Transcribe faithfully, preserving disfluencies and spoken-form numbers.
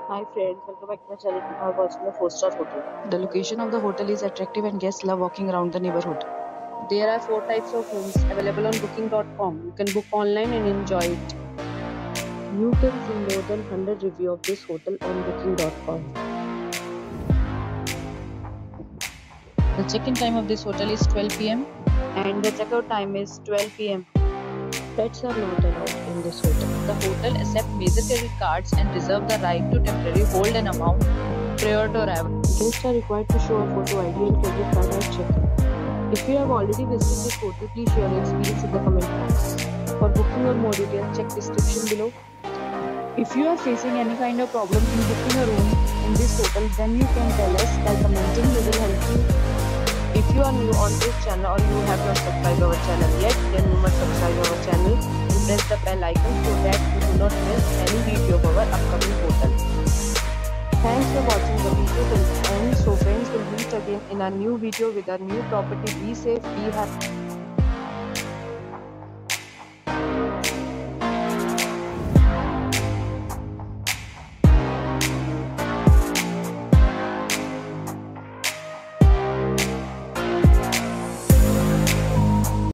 Hi friends, welcome back to my channel. We are watching a four star hotel. The location of the hotel is attractive and guests love walking around the neighborhood. There are four types of rooms available on booking dot com. You can book online and enjoy it. You can see more than one hundred reviews of this hotel on booking dot com. The check-in time of this hotel is twelve p m and the checkout time is twelve p m Pets are not allowed in this hotel. The hotel accepts major credit cards and reserves the right to temporarily hold an amount prior to arrival. Guests are required to show a photo I D and credit card at check-in. If you have already visited this hotel, please share your experience in the comment box. For booking or more details, check description below. If you are facing any kind of problem in booking a room in this hotel, then you can tell us by commenting. We will help you. If you are new on this channel or you have not subscribed our channel yet, then you must subscribe our channel and press the bell icon so that you do not miss any video of our upcoming hotel. Thanks for watching the video till the end. So friends, will meet again in a new video with a new property. Be safe, be happy.